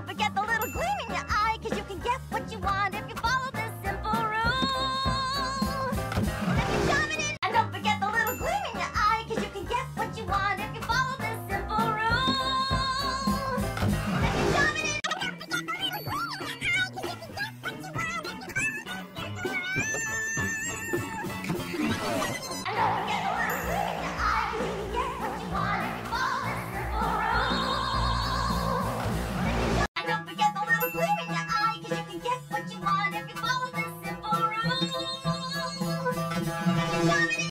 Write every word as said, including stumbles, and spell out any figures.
forget the little gleam in your eye, cause you can get what you want